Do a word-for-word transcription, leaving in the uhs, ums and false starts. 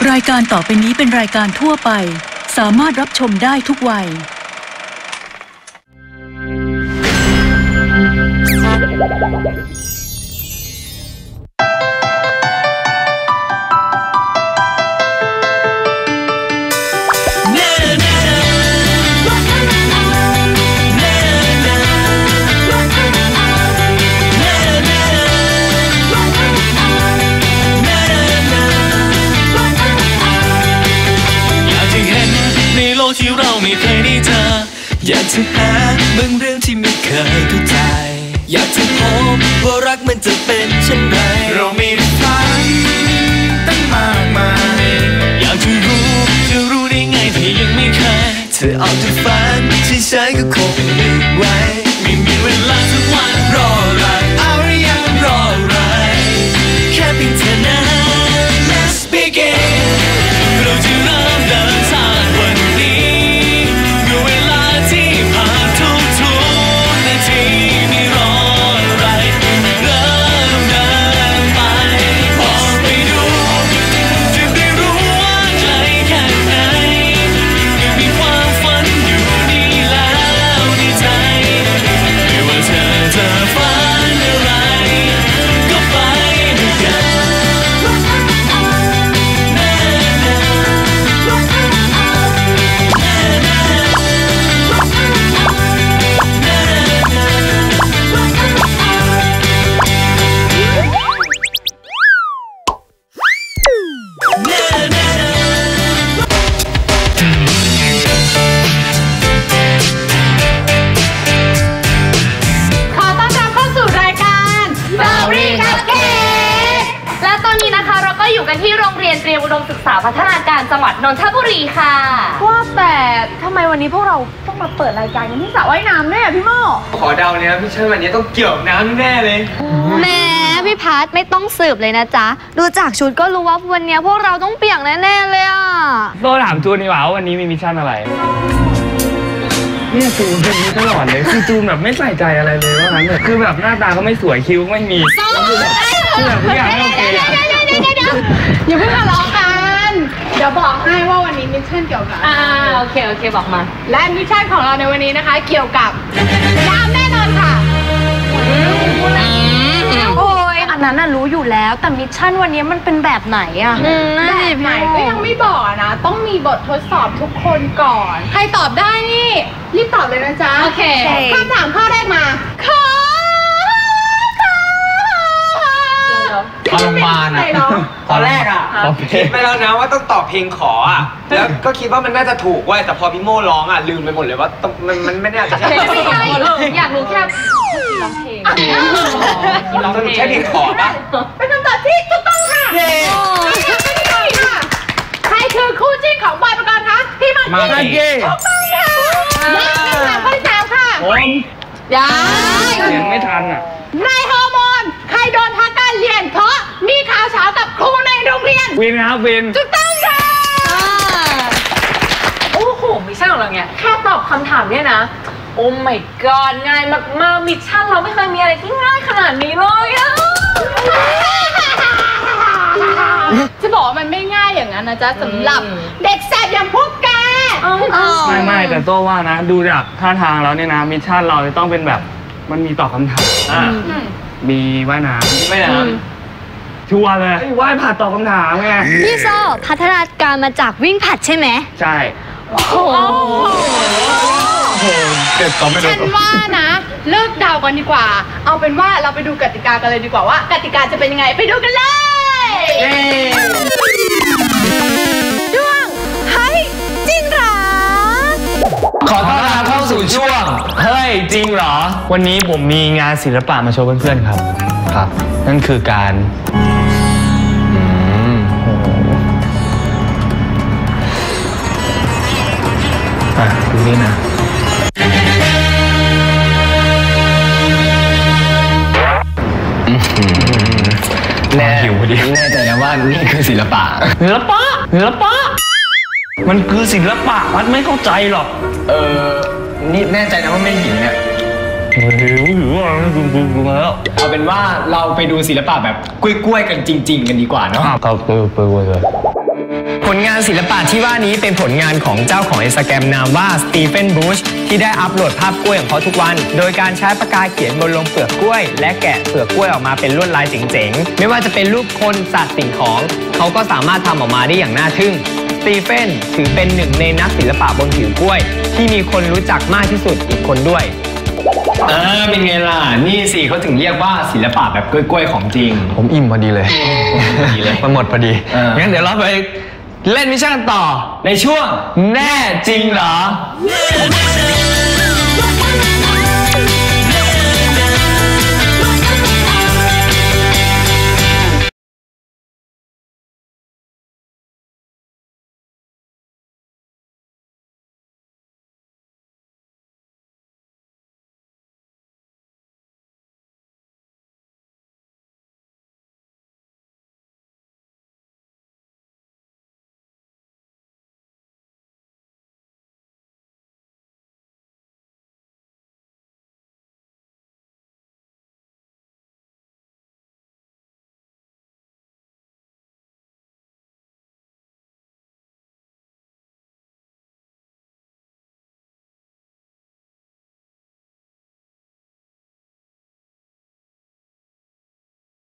รายการต่อไปนี้เป็นรายการทั่วไปสามารถรับชมได้ทุกวัยที่เราไม่เคยได้เจออยากจะหาบางเรื่องที่ไม่เคยเข้าใจอยากจะพบว่ารักมันจะเป็นเช่นไรเรามีฝันตั้งมากมายอยากจะรู้จะรู้ได้ไงที่ยังไม่เคยเธอเอาแต่ฝันที่ฉันก็คงไม่ไหวไม่มีเวลาสักวันรออะไรเอาหรือยังรออะไรแค่เพียงเธอนั้น Let's begin เราจะเริ่มเดินทางวันนี้ที่โรงเรียนเตรียมอุดมศึกษาพัฒนาการจังหวัดนนทบุรีค่ะว่าแต่ทำไมวันนี้พวกเราต้องมาเปิดรายการกันที่สระว่ายน้ำเนี่ยพี่โม่ขอเดาเนี่ยพี่เชิญวันนี้ต้องเกี่ยวกับน้ำแน่เลยแหมพี่พัทไม่ต้องสืบเลยนะจ๊ะดูจากชุดก็รู้ว่าวันนี้พวกเราต้องเปียกแน่ๆเลยอ่ะโดนถามจูนดีกว่าวันนี้มีมิชชั่นอะไรเนี่ยจูนเป็นนี้ตลอดเลยคือจูนแบบไม่ใส่ใจอะไรเลยว่างั้นคือแบบหน้าตาก็ไม่สวยคิ้วก็ไม่มีคือแบบทุกอย่างไม่โอเคอย่าเพิ่งทะเลาะกันเดี๋ยวบอกให้ว่าวันนี้มิชชั่นเกี่ยวกับอ่าโอเคโอเคบอกมาและมิชชั่นของเราในวันนี้นะคะเกี่ยวกับน้ำแน่นอนค่ะโอ้ยอันนั้นน่ะรู้อยู่แล้วแต่มิชชั่นวันนี้มันเป็นแบบไหนอะแบบไหนก็ยังไม่บอกนะต้องมีบททดสอบทุกคนก่อนใครตอบได้นี่รีบตอบเลยนะจ๊ะโอเคคำถามข้อแรกมาขอตอนมาอ่ะตอนแรกอ่ะคิดไปแล้วนะว่าต้องตอบเพลงขออ่ะแล้วก็คิดว่ามันน่าจะถูกเว้ยแต่พอพี่โม่ร้องอ่ะลืมไปหมดเลยว่ามันมันไม่น่าจะใช่อยากรู้แค่ร้องเพลงร้องเพลงใช่เพลงขอปะเป็นคำตอบที่ถูกต้องค่ะเย้ใครคือคู่จิ้นของบอยปกรณ์คะพี่มากกี้มากกี้ถูกต้องค่ะและคำถามข้อที่สามค่ะผมยังเรียนไม่ทันอ่ะนายฮอร์โมนใครโดนพักการเรียนเพราะมีข่าวเช้ากับครูในโรงเรียนวินครับวินถูกต้องค่ะโอ้โหมิชชั่นของเราเนี่ยแค่ตอบคำถามเนี่ยนะโอ้ my god ง่ายมากๆมิชชั่นเราไม่เคยมีอะไรที่ง่ายขนาดนี้เลยอะจะบอกว่ามันไม่ง่ายอย่างนั้นนะจ๊ะสำหรับเด็กแสบอย่างพวกแกไม่ไม่แต่โต้ว่านะดูจากท่าทางแล้วเนี่ยนะมิชชั่นเราจะต้องเป็นแบบมันมีตอบคำถามมีว่ายน้ำว่ายน้ำชัวร์เลยว่ายผัดตอบคำถามไงพี่โซ่พัฒนาการมาจากวิ่งผัดใช่ไหมใช่โอ้โหเจ็บต่อไม่ได้ฉันว่านะเลิกเดากันดีกว่าเอาเป็นว่าเราไปดูกติกากันเลยดีกว่าว่ากติกาจะเป็นยังไงไปดูกันเลยช่วงเฮ้ยจริงเหรอขอต้อนรับเข้าสู่ช่วงเฮ้ยจริงเหรอวันนี้ผมมีงานศิลปะมาโชว์เพื่อนๆครับครับนั่นคือการอ่ะดูนี่นะแน่หิวพอดีแน่ใจนะว่านี่คือศิลปะศิลปะศิลปะมันคือศิลปะมันไม่เข้าใจหรอกเออนี่แน่ใจนะว่าไม่หิวเนี่ยหิวหิวอ่ะดูดูดูแล้วเอาเป็นว่าเราไปดูศิลปะแบบกล้วยๆกันจริงๆกันดีกว่าเนาะครับไปไปไปเลยลงานศิลปะที่ว่านี้เป็นผลงานของเจ้าของ Instagram นามว่าสตีเฟนบรูชที่ได้อัปโหลดภาพกล้วยของเขาทุกวันโดยการใช้ปากกาเขียนบนลงเปลือกกล้วยและแกะเปลือกกล้วยออกมาเป็นลวดลายเจ๋งๆไม่ว่าจะเป็นรูปคนสัตว์สิ่งของเขาก็สามารถทำออกมาได้อย่างน่าทึ่งสตีเฟนถือเป็นหนึ่งในนักศิลปะบนผิวกล้วยที่มีคนรู้จักมากที่สุดอีกคนด้วยอ่าเป็นไงล่ะนี่สิเขาถึงเรียกว่าศิลปะแบบกล้วยๆของจริงผมอิ่มพอดีเลยดีเลยมันหมดพอดีงั้นเดี๋ยวเราไปเล่นมิชชั่นต่อในช่วงแน่จริงเหรอ